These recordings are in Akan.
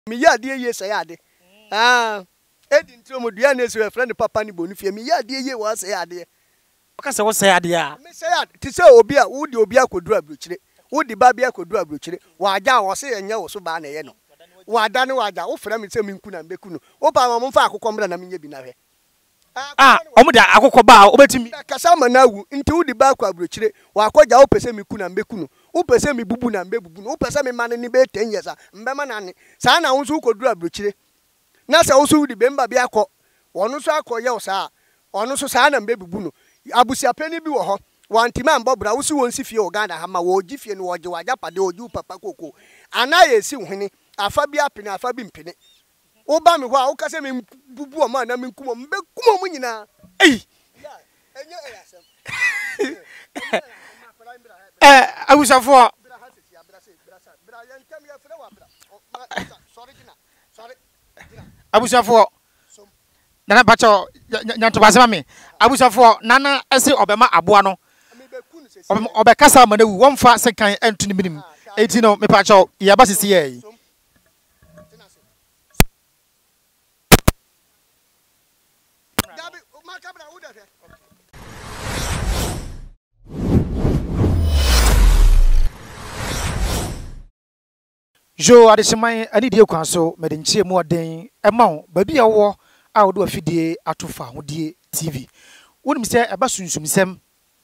Me ya de ye say ade. Ah. Edi ntro mo dua na so friend papa ni bonu fie me ya de ye wo say ade. Oka se wo say ade a. Me say ade. Ti say obi a wo de obi akodu abrochire. Wo de ba bia akodu abrochire. Wa aja wo say enye wo so ba na ye no. Wa da ne wa aja wo fra me say me nku na mbeku no. Wo pa mo mfa akokọ mra na me nya bi na hwe. Ah, omo da akokọ ba obetimi. Kasa mana wu nti wo de ba akọ abrochire. Wa akọja wo pese me ku na mbeku no. Wo pese me bubu na mbebubu no. Wo pese me mane ni be 10 years a. Mbema na ne. Sa na wo so kodu abrochire. Na se wo so di bemba bi akọ wono so akọ ye wo sa ono so sa na mbebubu no abusia pani bi wo ho wantima mbobra wo si won si fie Uganda ha ma wo gi fie no wo gi waja pade oju papa koko ana ye si hwene afa bi apene afa bi mpene wo ba me ho a wo ka se me bubu o ma na me nkumo mbekumo mu nyina ei enye eyasem abusafo abusafo nana pacho nyanto basema me abusafo nana ese obema aboa no obekasa manewu wonfa sekan entuni minim eti no me pacho ya basisi ye jo adeseman ani die kwan so medenchie mu oden emawo ba bia wo a wo do afidie atofa hodie TV wonim se eba sunsumsem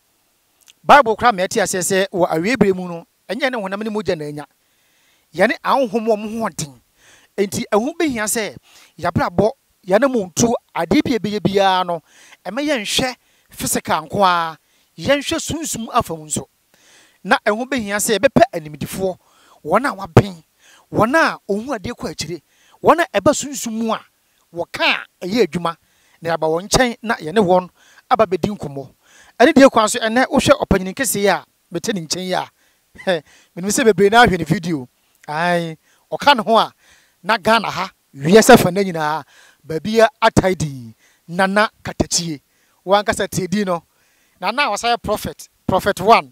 Bible kra me ati asese wo awebre mu no enye ne honam ne mogya na anya yane ahonhom wo hoden enti ehu behia se yabrabo yane muntu ade bia bia no eme ye nhwe physical nko a ye nhwe sunsum afam nso na ehu behia se bepe animdifo wona waben wona ohu ade kwa akire wona eba sunsum a woka eye adwuma na aba won nchen na ye ne won aba bedi nkomo ani die kwan so ene wo hwe opanyin kese ya bete ni nchen ya menim se bebre na ahwe ni video ai oka ne ho a na Ghana ha wiese fa na nyina babia ataidi nana Katakyie wankasa tedi no nana wasaya prophet 1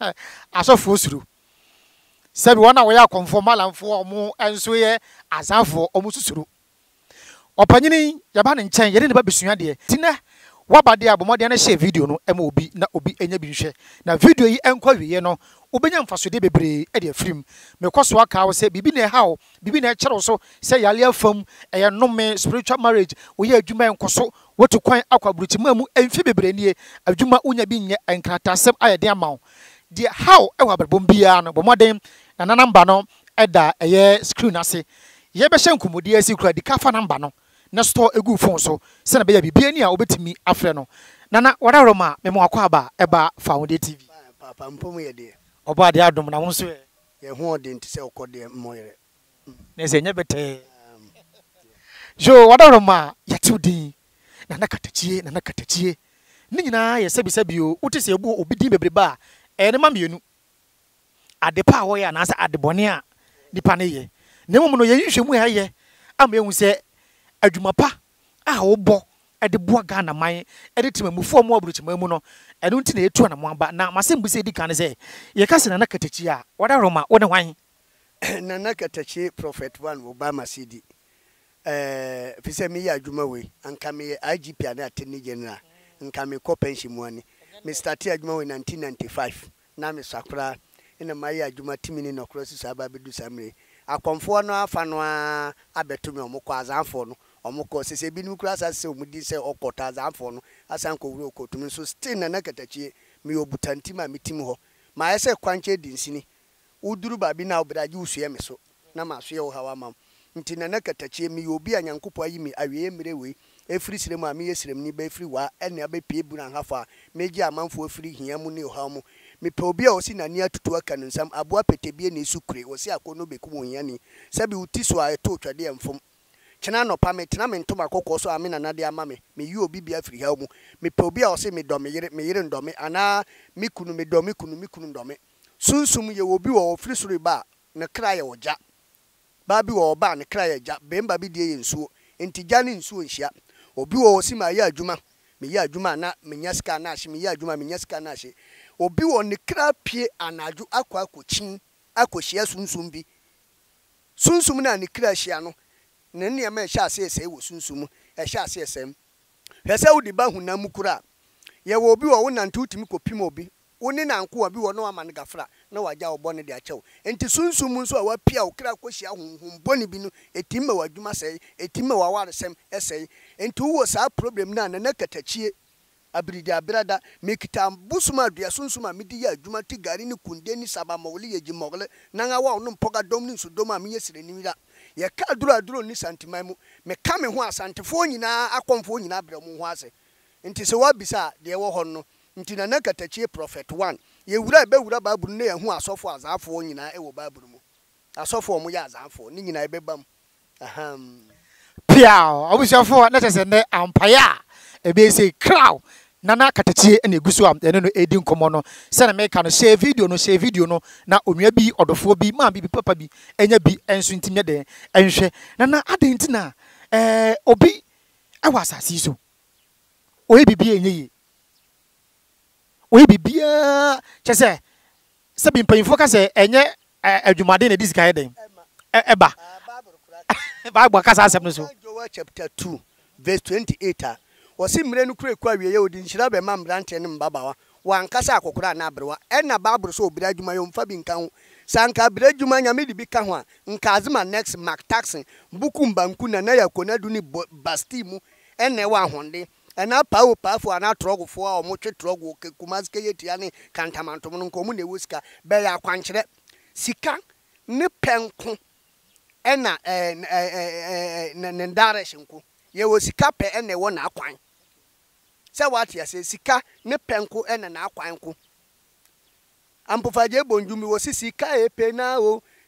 asofo osuru sabi wana wo ya konfo malamfo omo enso ye azafo omo susuru opanyini yaba ne nchen yere ne ba besua de tina wabade abomode na share video no ema obi na obi enya bi nhwe na video yi enkwa wiye no obenya mfasode bebre e de afrim mekoso aka wo se bibi na hawo bibi na kire so se yale afam eye nome spiritual marriage wo ye adwuma enkoso wotu kwan akwa buruti mamu emfi bebre nie adwuma unya bi nye enkratasem ayede amawo de how e wa babom bia no bomode na namba no eda eye screen ase ye be hyenkumudi asi kura di kafa namba no na store egu phone so se na be ya bibia ni a obetimi afre no nana wadaroma memo akwa aba eba Fawohodie TV papa mpom ye de oba de adom na wonso ye ho ode nti se okode moyere na se nya bete jo wadaroma yatudi nana Katakyie ni nyina ye sabisabio wote se ebu obidi bebreba ene ma mienu adepa wo ya na asa adebone a nipa ne ye na mum no ye nhwemu ya ye ama ehun se adwuma pa a wo bo ede boa Ghana man ede timamufo mo abruchimamu no eno nti na etu na mo aba na masem se di kan se ye ka se nana Katakyie a wadaroma wo ne hwan nana Katakyie prophet 1 Obama CD fise mi ya adwuma we anka me IGP ana attorney general nka me ko pension mu ani me start adwuma we 1995 na me sakura ina mai adwuma timini no cross saba bedu samre akomfo no afa no abeto me omukọ azanfo no omukọ sese bi nu kura asase omudi se okota azanfo no asanko wuro okotumi so still nana Katakyie me obutantima metim ho ma ese kwanche dinsini uduru ba bi na obraji usue me so na maso wo hawa mam nti nana Katakyie me obi anyankopo ayi me awie mire we efiri sirem a me yesirem ni ba efiri wa ene abepie bu na hafa meji amanfo efiri hia mu ne oha mu me pe obi a osi nani atutu aka nsam aboa petebie na esukure osi akono beku wonya ni sabi uti so a eto twade emfom kina no pa me tena me ntoma kokko so ame nana de ama me yi obi bia firi ha mu me pe obi a osi me do me yire ndome ana me kunu me do me kunu ndome sunsum ye obi wo ofiri suru ba ne kra ye oja ba bi wo ba ne kra ye ja bemba bi die ye nsuo enti ja ne nsuo nhia obi wo osi ma ya adwuma me ya adwuma na me nyaska na ahye me ya adwuma me nyaska na ahye obi wo ne kra pie anaju akwa akochin akohia sunsum bi sunsum na ne kra hia no ne ne ma hia ase wo sunsum hia ase esem hwese wo di ba hunam kura ye wo obi wo nante utimi kopim obi woni nanko obi wo no amane gafra na waja wo bone de achew enti sunsum nso a wapia wo kra kohia honhom bone bi no etimma wadwuma sei etimma wawaresem esei enti wo sa problem na na Katakyie abiridi abirada mekita busuma adua sunsum a medi ya adwuma ti gari ni kunde ni saba mawli ye jimogle nanga wa no mpoga dom ni so dom a me yesire ni wira ye ka aduro ni santimai mu me ka me ho asantefo nyina akomfo nyina abere mu ho ase nti se wa bisa de wo ho no nti na Katakyie prophet 1 ye wura be wura baburu na ye ho asofo azafo nyina e wo baburu mu asofo mo ya azafo ni nyina e bebam aham piao obusiafo na tese ne ampaya e be say crow Nana Katakyie ene gusu am ene no edi nkomo no se na me ka no share video no na onua bi odofo bi ma bi papa bi enya bi enso ntimye den enhwe nana adenti na obi ewa asasi so oyi bibia enye yi oyi bibia chese se bi mpanyfo ka se enye adwumade na disika den eba Bible kasa asem no so Joel chapter 2 verse 28 wasi mire no kure kwa wiye odi nhyira be ma mbrante ne mbabawa wankasa akokora na abrewa enna Bible so obira adwuma yo mfa bi nka ho sanka abira adwuma nyame di bi ka ho a nka azima next mark taxing buku mbanku na yakona du ni basti mu enne wa honde ena pawo pafo ana trogfo a omotwe trogo kumazike yetia ne kantamantom no nko mu na ewusika be ya kwankyere sika ne penko ena ne direction ko ye wo sika pe ene wo na akwan se wati ase sika ne penko ene na akwan ko ampofaje bonjumi wo sika epe na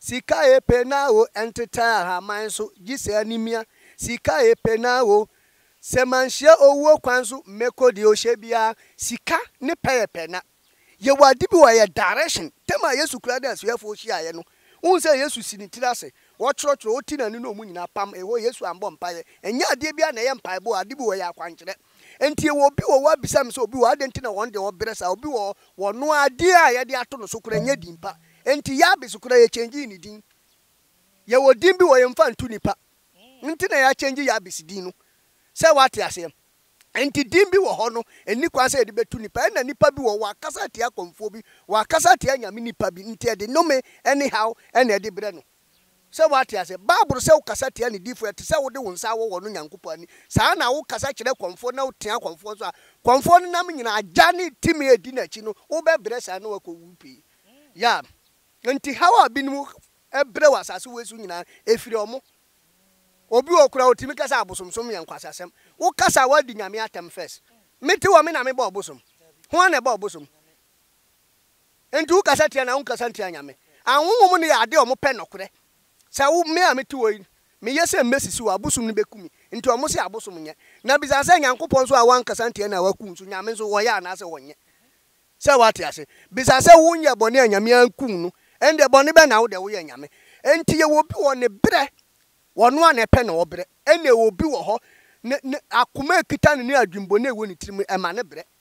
o enteta ha man so gise animia sika epe na o se manhia owo kwan so mekodi o hye sika ne pepe na ye wadi bi wa ye direction tema Yesu kura da so yefo hye aye no un se Yesu sinitirase wo trotro oti na no mu nyina pam ewo Yesu ambo mpaye enya ade bia na ye mpaye bo ade bi wo ya kwankyere enti e wo bi wo wa bisam se obi wo ade enti na won de wo bresa obi wo no ade a ye de ato no so kura nya dimpa enti ya bisu kura ye change ni din ye wo din bi wo ye mfa ntu nipa enti na ya change ya bisidin no se wate ase enti din bi wo ho no eni kwa se de betu nipa na nipa bi wo wakasa tia konfo bi wakasa tia nyame nipa bi enti de no me anyhow ena de bre no se wate ase Bible se ukasa tia ni different se wo de wonsa wo no nyankopɔ ani saa na wo kasa kyerɛ konfo na wo tia konfo so a konfo no nam nyina agya ne timi edi na chi no wo be bre saa na wako wupi ya enti hawa binu ebre wasase wesu nyina efiri omo obi okura otimi kasa abosomsom yankwasasem wo kasa wadi nyame atem first meti wo me na me ba obosom ho na ba obosom enti wo kasa tia na wo kasa tia nyame anwonwo ne ya ade omo pe nokure sa wo me a meti wo me yese mesisi wo abosom ne bekumi enti omo se abosom nye na bizanse nyankopon so a wan kasa tia na wakum so nyame so wo ya na se wonye se wate ase bizanse wo nya bone nyame akum no ende bone be na wo de wo ya nyame enti ye wo bi wo ne bre wono a na pe na obre ene obi wo ho akoma ekita ne adwumbo na ewo ne tirim ema ne bre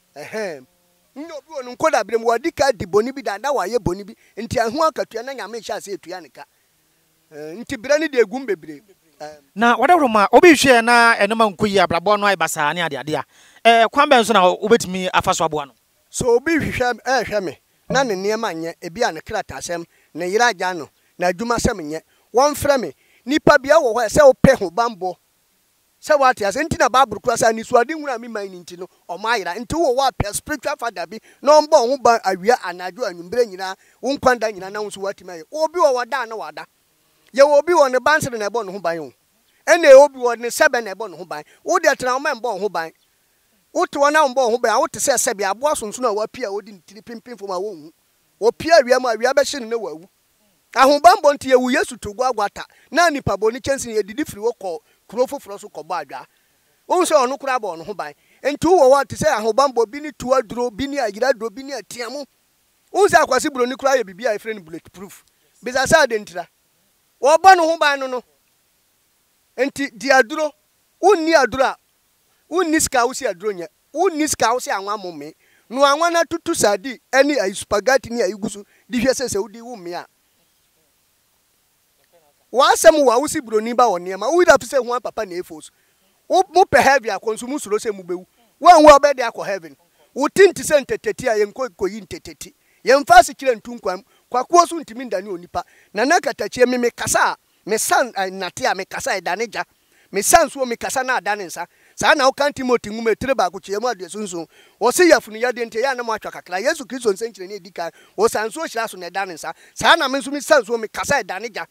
nne obi wo nkoda bre mu wadi ka di boni bi da wa ye boni bi nti ahu akatua na nyame hya se etua ne ka nti bre ne de egum bebre na wadawroma obi hwe na enoma nkoyi abrabo no aibasa ne ade kwan ben so na obetimi afaso abo no so obi hwe hwe me na ne niema nye ebi a ne kratasem ne yira agya no na adwuma sem nye won frɛ me nipa bia wo ho se wo pe ho bambo se wate ase nti na Bible kura sa ni so ade nwura mi man nti no o ma yira nti wo wa pe spiritual father bi no mbo ho ba awia anajo anwumbre nyina wo nkwanda nyina na wo so wati mai obi wo wada na wada ye obi wo ne bansere na ebo no ho ban wo ene obi wo ne sebe na ebo no ho ban wo de tena wo mbo ho ban wo to na mbo ho ban wo te se sebe abo asonso na wa pia wo di ntiri pimpim fo ma wo hu wo pia awia ma awia be hye ne wa wu ahubambo nti yewu Yesu togo agwata na nipa boni chensi ye didi firi wo ko kuro foforo so ko ba adwa wo se onu kura ba onu ho ban enti wo wa te se ahubambo bi ni tu aduro bi ni agira duro bi ni atiamu wo se akwasi bro ni kura ye bibia e friend bulletproof bisa sa de ntira wo ba no ho ban no enti di aduro unni aduro unni ska wo si aduro nya unni ska wo si anwa momme no anwa na tutu sadi eni ay spaghetti ni ay gusu di hwese se wodi wo me a wa asem wa usi broni ba won niam we have to say one papa na efos mo pe heavy akonsumu suro se mu bewu wan wo be de akọ heaven wo tinti se nteteti a yenko koyi nteteti yemfa se kire ntunkwam kwakuo so ntimi ndane onipa na Katakyie me kasa me san nate a me kasa edaneja me san so me kasa na adane nsa saa na wokan Timothy ngume tire ba ko chiemu ade sunsun wo se yafunu yade nte ya na mo atwa kakra Yesu Kristo nsenkyire ne edika wo san so hyira so na edane nsa saa na me nso me san so me kasa edaneja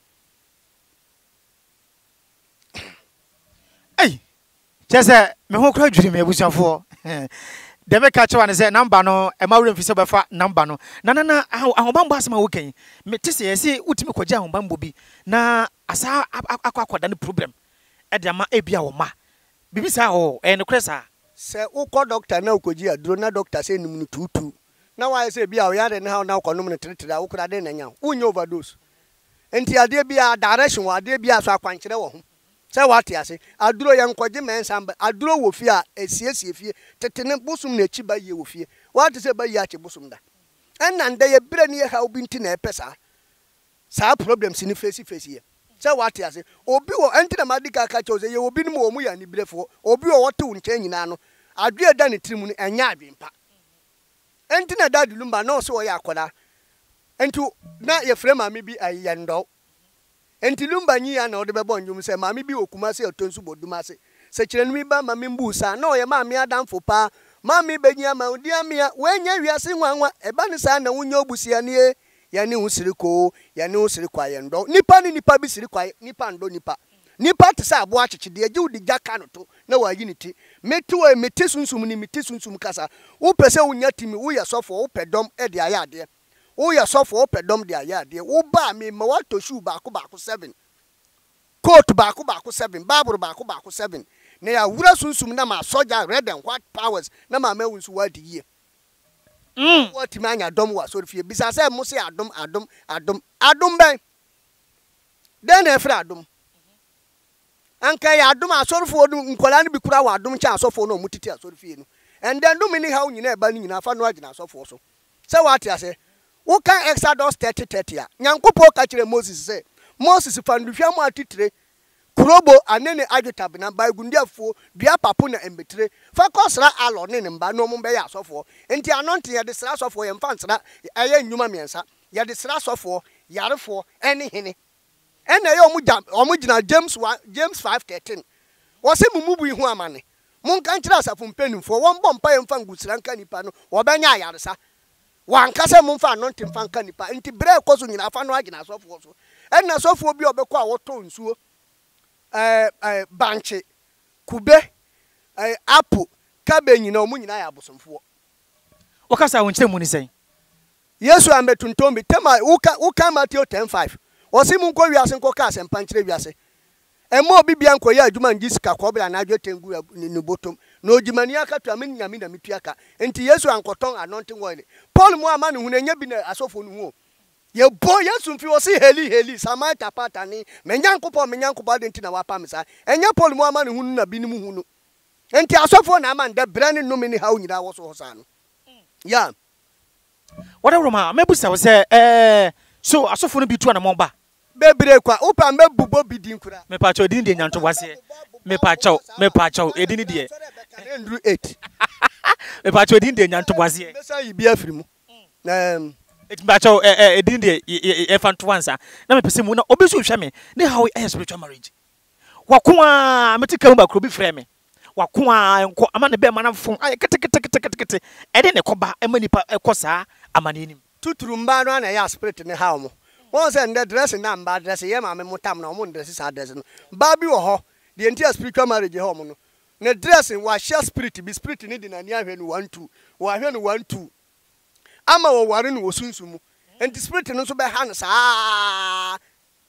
ei chese me ho kra dwiri me abusuafo de me ka chewa ne se number no e ma wure mfise befa number no na ahobambo asema wo kan me tese yesi utimi kwaje ahobambo bi na asa akwakwada ne problem e de ma ebia wo ma bibisa ho e ne kresa se ukọ doctor na ukoji aduro na doctor se nim tutu na wa se bia o yare ne ha na ukonom ne tire ukura de na nya unye overdose enti ade bia direction wa ade bia so akwankyere wo ho se wate ase aduro ye nkoje mensa aduro wo fie a esiesie fie tetene busum na echi ba ye wo fie wate se ba ye ache busum da enna nda ye bire ne ye ha obi nti na epesa sa problems ni face ye se wate ase obi wo enti na madika ka chose ye obi ni mo mu ya ni birefo obi wo wote unche nyina no adwe da ne tirimu ni enya adwempa enti na dadi lumba no se wo ya akoda entu na ye frame ami bi ayendo enti lumba nyi ya na ode bebo njum se mami bi okuma se otonsu boduma se kirenu mi ba mami mbusa na oye mami adamfo pa mami benya ma odi amia wenya wiase nwanwa eba ne sa na wunya obusia ne ya ne husiriko ya ne husiriko ayendo nipa ni nipa bi siriko nipa ndo nipa te sa abo akyekide age udi jaka no to na wayi ni ti metu e meti sunsum ni meti sunsum kasa wo pese wunya timi wo ya sofo wo pedom e de ayade wo ya sofo wo pedom de ayade wo ba me ma wato shoe baako 7 coat baako 7 bible baako 7 na ya wura sunsum na ma soja red and white powers na ma mawunsu wadi ye what manya dom wa so fie bisa say mo say adom ben den e fra adom anka ya adom asorfo nkola ne bi kura wa adom cha asofo no mutiti asorfie no and then do mini how nyina eba ni nyina fa no agina asofo so say what ya say wo kan Exodus 30 a nyankopo ka kire Moses say Moses fanduhwa mu atitire kurobo anene adwetab na ba gundiafo dua papo na embetire fa kosra alo ne ne mba no mo be ya asofo enti anonte ye de sra asofo ye mfa nsra eye nnwuma miensa ye de sra asofo yarefo ene hene ene ye omu gina James 5:13 wo se mumubu ihu amane mon kan kira asafo mpanimfo won bom pa ye mfa ngusira nka nipa no wo benya yaresa wankase mo mfa anonte mfa nka nipa enti bre koso nyina afa no agina asofo so ene asofo bi obekọ a woto nsuo banche kube apple cabbage nyina omu nyina ya bosomfo wakasa wonkyere mu ni sen Yesu ametuntombi tema uka Matthew 10:5 osi mu nko wiase nko ka asempa nkyere wiase emo obi bia nko ya adwuma ngisika kobra na adwo tengu ni botom na ogimani akatu amenyame na metuaka enti Yesu ankoton anointing oil Paul mu ama ne hunanya bi na asofo no hu ye bo Yesu mfi wo si heli samata patani menyankopo de ntina wapa misa enya Paul mu ama ne hunu na bi ni mu hunu enti asofo na ama nda brane no meni hawo nyira wo so hosa no ya whatever ma mebusa wo se so asofo no bi tu na mo ba bebre kwa upa mebubo bidin kura me pa cho edin de nyanto wase me pa cho edin de 8 me pa cho edin de nyanto wase me say bi afiri mu etbacho edin de e fanto ansa na me pese mu na obesu hwe me ne how e spiritual marriage wako a metika mu ba kro bi frɛ me wako a enko ama ne be ma na fon ay kete ede ne koba ema nipa ekosa amane nim tuturu mba no na ya spirit ne how mo won say the dress na mba dress ye ma me mutam na mo dress sa dress no ba bi wo ho the entire spiritual marriage ho mo no ne dress wa share spirit bi spirit ni di na ni ahwe no 1 2 ama wo ware no wosunsumu enti spirit no so be ha no saa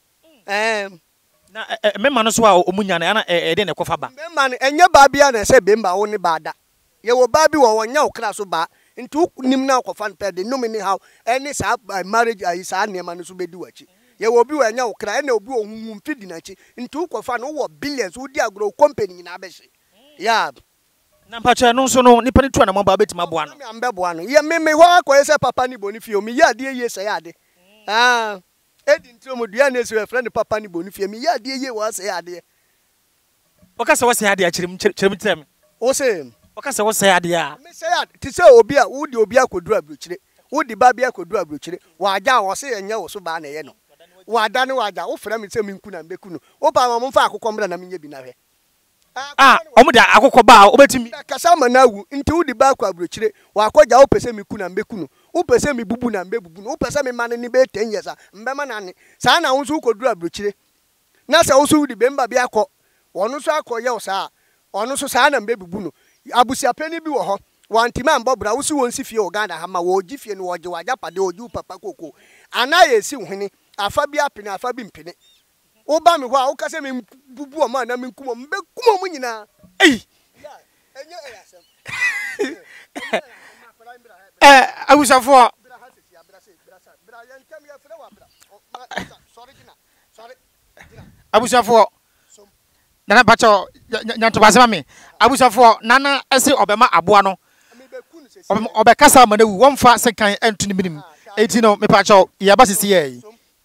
na memma no so a omunya na ede ne kofa ba memma no enye ba bia na se bemba wo ne ba da ye wo ba bi wo wonya okra so ba enti nim na kofa no pede no mini how any sa marriage ayi sa nema no so bedi wachi ye wo bi wonya okra na obi ohunhum mfidi na chi enti kofa no wo billions wo di agro company nyina be hye ya na mpacha no so no nipa ni tu na mo ba betima boa no me ambe boa no ye me ho akoye se papa ni boni fie o mi ya de ye se ya de edi ntromo dua na esi friend papa ni bonu fie mi ya de ye wo se ya de oka se wo se ade a kyerem tem wo se oka se wo se ade a me se ya ti se obi a wo de obi akodu abrochire wo de ba bia akodu abrochire wa aja wo se enye wo so ba na ye no wa da ne wa aja wo fra mi se mi nku na mbeku no wo ba ma mo fa akokọ mra na me nya bi na hwe omo da akokọ ba obetimi kasa ma na wu nti wo de ba akọ abrochire wa akọja wo pese mi ku na mbeku no wo pese mi bubu na mbebubu no wo pese mi mane ni be 10 years mbe ma na ne sa na wo so kodu abrochire na sa wo so di be mba bi akọ onu so akọ ye wo sa onu so sa na mbebubu no abusia pani bi wo ho wantima mbobra wo si won si fie Uganda ha ma wo gifie no wo je waja pade oju papa koko ana ye si hwene afa bi apene afa bi mpene wo ba me ho a wo kase me bubu o ma na me nkumo mbe kumo mu nyina ei enye eyasem abusafo abusafo nana pacho nyanto basema me abusafo nana ese obema aboa no obekasa ma na wu wonfa sekan antuni minim eti no me pacho ya basisi ye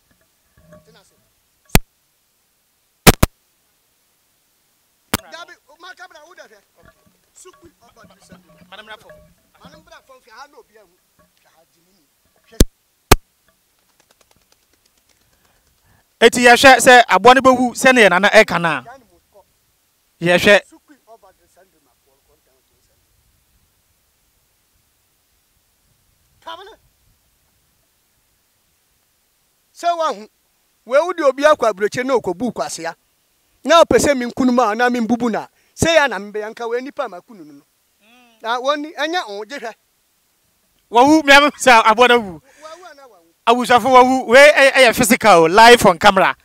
eti ya hwe se aboa ne bewu se ne nana eka na ya hwe se wa hu we wudi obi akwa abroche na okobu kwasea na opese mi nkunu ma na mi mbubu na se ya na mbe yanka we nipa makunu no na woni enya onje hwe wawu me am sa aboa na wu abusafo wawu we physical live on camera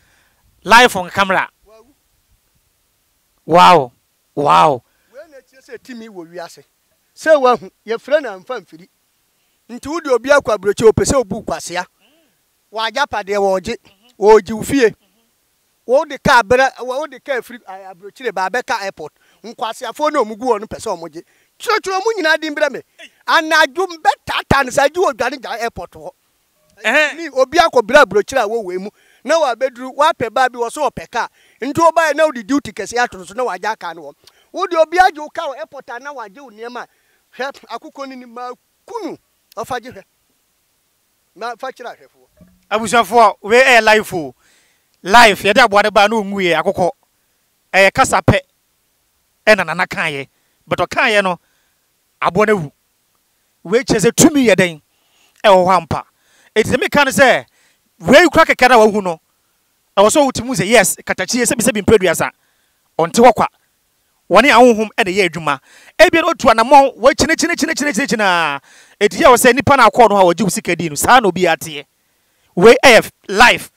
wow we na tie se timi wo wiase se wa hu ye frɛ na mfa mfiri nti wudi obi akwa abroche opese obu kwasea wa japade woje ufie wo de ka bere wo de ka free abrochire ba be ka airport nkwasiafo na omugu wonu pese omoje chiro mu nyina di mbre me anaju mbe tata ne saju odwane ja airport ho ni obi akobira abrochire wo wemu na wa beduru wa pe ba bi wo so opeka nti oba na odi duty kese atoro so na wa ja ka ne wo de obi aju ka airport na wa je uniema hwe akukọ ni ma kunu ofaje hwe na fachira hwefo abusafo we life yede aboade ba na onwuye akokọ kasa pe na nana kan ye but okan ye no abo na wu we cheze tumi yeden wo hampa eti me kan se we kura kekere wa hu no wo so wutimu se yes Katakyie se bi mpreduasa onte hokwa woni ahonhom na ye adwuma ebien otu anamon wa chine eti ya wo se nipa na akọ no ha waji usikadi no saa na obi ate we life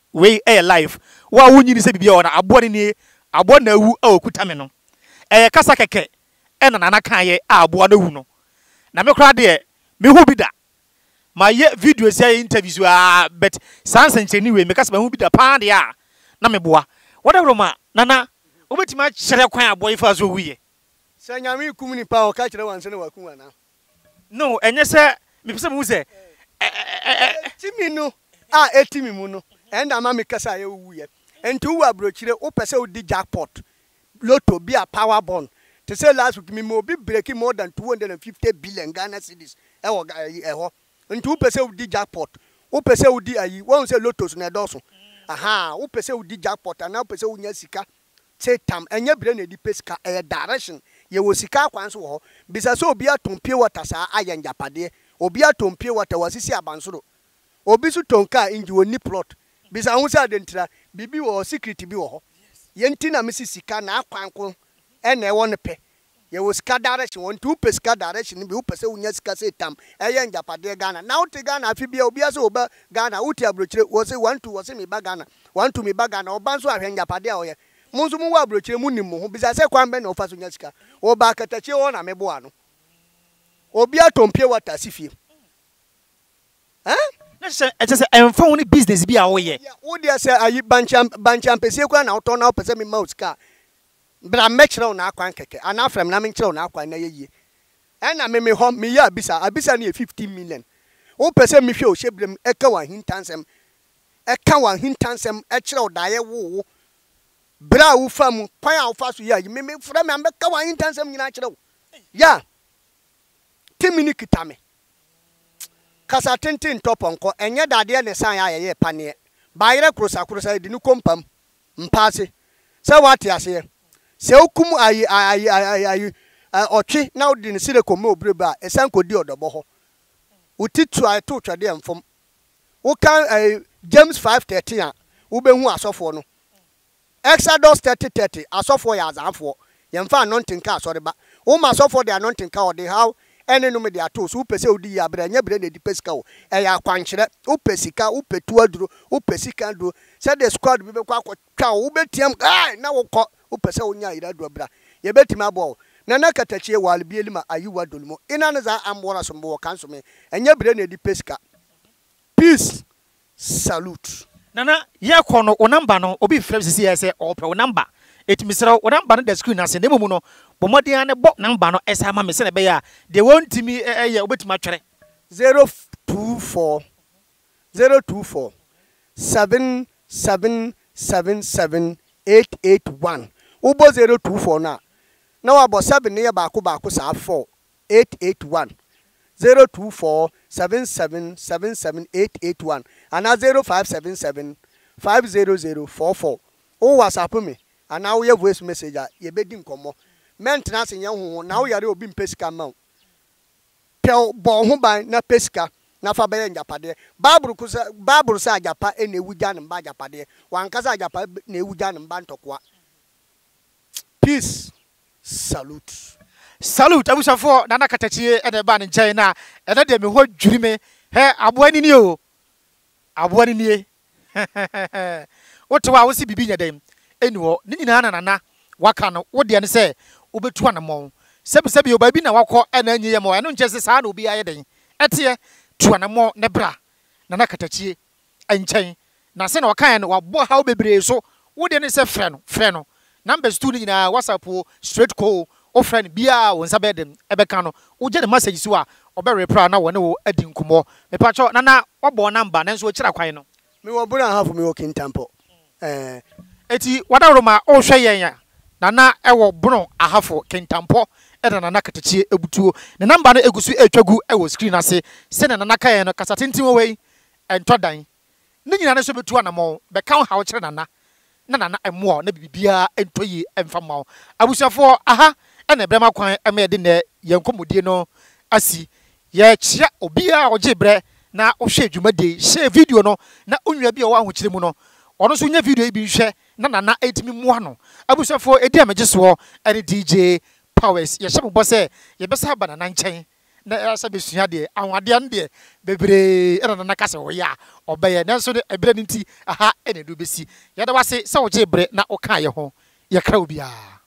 wa wunyini se bibia ona abo ni abo na wu a okuta me no kasa keke na nana kan ye abo na wu no na me kra de me hu bi da ma ye videos ya interviews but sanse anyway me kasa me hu bi da pa de a na me boa whatever ma nana obetima kyere kwan abo ifa so wuye se nyame kum ni pa o ka kyere wanse na wakum ana no enye se me pese mu se timi no etimi mu no enda ma me kasa ye wuye enti wu abrochire wo pese wo di jackpot lotto be a power bond to say last week me mo be breaking more than 250 billion Ghana cedis ho enti wo pese wo di jackpot wo pese wo di ayi won say lotto so na doso wo pese wo di jackpot ana wo pese wo nya sika say tam enye bre na di pesika direction ye wo sika kwan so ho bisa so obi atompie water sa aye njapade obi atompie water wasisi abansoro obi su tonka inji woni plot bisa hu sa dentira bibi wo secret bi wo ho ye ntina mesi sika na akwanko ene wo ne pe ye wo sika direction won tu pesika direction bi wo pese unya sika say tam eye njapade Ghana na uti Ghana afi bia obi aso oba Ghana uti abrochire wo say 1 2 wo say me ba Ghana 1 2 me ba Ghana oba nso ahwe njapade a oye munzu mu wa abrochire mu nim ho bisa say kwan be na ofa so nya sika wo ba Katakyie wo na me bo ano obi atompie water sifie na se emfa woni business bi a wo ye wo dia se ayi bancham pese kwa na oto na opese me mouse ka bra mechre na akwan keke ana frem na me chre na akwan na yeye na me ho me ya abisa na 15 million wo pese me hwe o shebrem eka wa hintansem eka wa hintansem e kire odaye wo bra wo fam kwan a wo fa so ya me fra me ambeka wa hintansem nyina kire wo ya timini kitame kasa tintin toponko enye dade ne san ya ye pane bayire krosa di ni kompam mpase se wate ase se okum ayi otwe na odi ne sire komo obreba esan kodi odobo ho utitu ato twade emfom wo kan James 5:13 a wo behu asofo no Exodus 30:30 asofo ya azanfo yemfa anointing ka asoreba wo ma asofo de anointing ka odi how ene no me de ato so pese odi ya bra nya bra na di pesika wo eya kwankyere wo pesika wo petu aduro wo pesika do se the squad bi be kwa akotwa wo betiam na wo kọ wo pese wo nya ira do bra ye betima abo na Katakyie wal bi elima ayiwa dolmo ina ne za amwora so mbo kan so me enya bra na di pesika peace salute nana ye kọ no o number no obi frem sisi ye se o pe o number etimisira o number no the screen ase na mumu no bomodian ne bo number no esa ma me se ne be ya de wontimi ye obetima twere 024 7777881 ubo 024 na wabo 7 ne ye baako sa 4881 024 7777881 ana 0577500444 o WhatsApp me ana wo ye voice message a ye bedi nkomo maintenance nya ho na wo yare obi mpesika ma wo tel bo ho ban na pesika na fa baye njapade baburu sa ajapa ene ewuja ne mba ajapade wankasa ajapa na ewuja ne mba ntokwa peace salute abusafo nana Katakyie ene ba ne nkyɛn na ene de me ho dwiri me he aboani ni o aboani ni wotewa wo si bibi nya dem eni ho ni nyina nana waka no wo de ne sɛ obetu anamɔ sebi oba bi na wakɔ ena anyi yɛ mo eno nkyɛ se saa na obi ayɛ den ɛteɛ tu anamɔ ne bra nana Katakyie nkyɛn na se na wakan no wabɔ ha wo bebre so wo de ne sɛ frɛ no numbers 2 ni nyina WhatsApp straight call o friend bia won sabe dem ebeka no wo je ne message so a obe reply na wone wo adi nkumo me pacho nana wo number na nso o kira kwan no me wo bura half me wo kintampo eti wadawro ma o hwe yen ya nana ewo bro ahafo kintampo nana Katakyie ebutuo ne number no egusu etwagu ewo screen ase se na nana kaye no kasa tintin we entodan ne nyina ne so betu anamo be kan ha wo kire nana emo na bibia entoyi emfama abusafo aha ene brema kwan eme de ne yankomodie no asi ye chia obia oje bre na ohwe adwumade share video no na onwua bia wo ahokyere mu no ono so nya video bi nhwe na etimi mu ano abusafo edi amegeso ene DJ Powers ye hyebo se ye besa ba nana nkyɛn na asa besua de awade an de bebre nana kase wo ya obaye nanso de ebre nti aha ene do besi ye da wase se oje bre na oka ye ho ye kra obia